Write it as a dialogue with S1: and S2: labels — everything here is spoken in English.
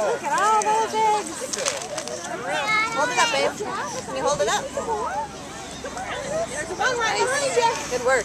S1: Look at all those eggs. Hold it up, babe. Can you hold it up? There's one right behind you. Good work.